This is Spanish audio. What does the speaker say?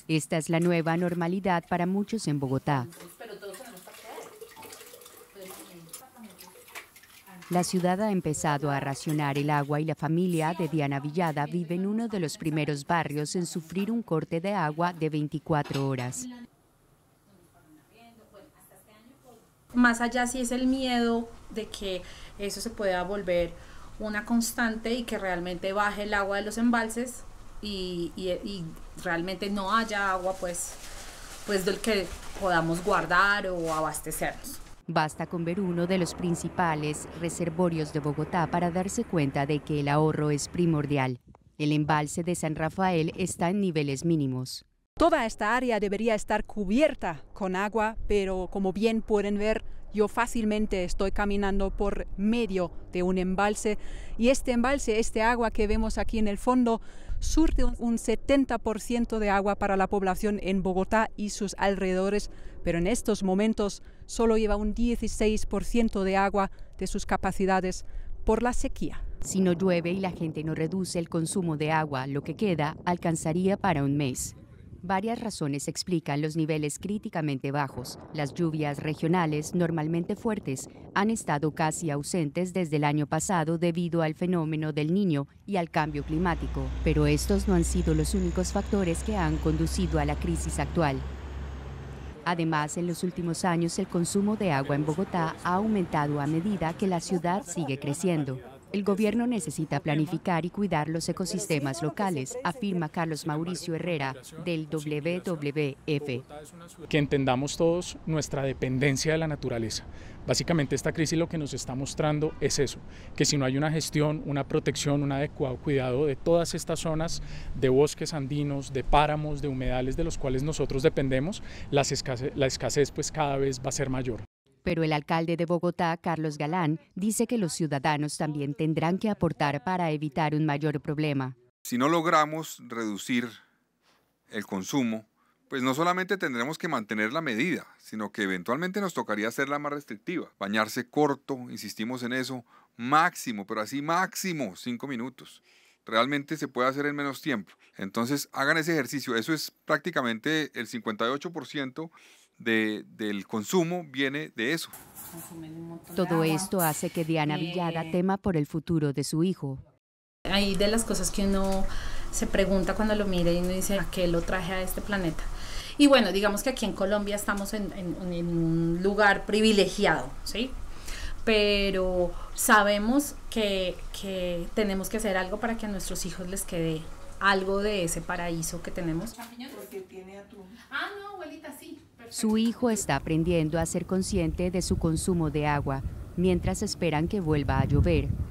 Esta es la nueva normalidad para muchos en Bogotá. La ciudad ha empezado a racionar el agua y la familia de Diana Villada vive en uno de los primeros barrios en sufrir un corte de agua de 24 horas. Más allá sí es el miedo de que eso se pueda volver una constante y que realmente baje el agua de los embalses y realmente no haya agua pues del que podamos guardar o abastecernos. Basta con ver uno de los principales reservorios de Bogotá para darse cuenta de que el ahorro es primordial. El embalse de San Rafael está en niveles mínimos. Toda esta área debería estar cubierta con agua, pero como bien pueden ver, yo fácilmente estoy caminando por medio de un embalse y este embalse, este agua que vemos aquí en el fondo, surte un 70% de agua para la población en Bogotá y sus alrededores, pero en estos momentos solo lleva un 16% de agua de sus capacidades por la sequía. Si no llueve y la gente no reduce el consumo de agua, lo que queda alcanzaría para un mes. Varias razones explican los niveles críticamente bajos. Las lluvias regionales, normalmente fuertes, han estado casi ausentes desde el año pasado debido al fenómeno del Niño y al cambio climático. Pero estos no han sido los únicos factores que han conducido a la crisis actual. Además, en los últimos años el consumo de agua en Bogotá ha aumentado a medida que la ciudad sigue creciendo. El gobierno necesita planificar y cuidar los ecosistemas locales, afirma Carlos Mauricio Herrera, del WWF. Que entendamos todos nuestra dependencia de la naturaleza. Básicamente esta crisis lo que nos está mostrando es eso, que si no hay una gestión, una protección, un adecuado cuidado de todas estas zonas de bosques andinos, de páramos, de humedales de los cuales nosotros dependemos, la escasez pues cada vez va a ser mayor. Pero el alcalde de Bogotá, Carlos Galán, dice que los ciudadanos también tendrán que aportar para evitar un mayor problema. Si no logramos reducir el consumo, pues no solamente tendremos que mantener la medida, sino que eventualmente nos tocaría hacerla más restrictiva. Bañarse corto, insistimos en eso, máximo, pero así máximo 5 minutos. Realmente se puede hacer en menos tiempo. Entonces hagan ese ejercicio, eso es prácticamente el 58% del consumo viene de eso. Todo esto hace que Diana Villada tema por el futuro de su hijo. Hay de las cosas que uno se pregunta cuando lo mira y uno dice, ¿a qué lo traje a este planeta? Y bueno, digamos que aquí en Colombia estamos en un lugar privilegiado, ¿sí? Pero sabemos que tenemos que hacer algo para que a nuestros hijos les quede algo de ese paraíso que tenemos. Porque tiene atún. Ah, no, abuelita, sí. Su hijo está aprendiendo a ser consciente de su consumo de agua, mientras esperan que vuelva a llover.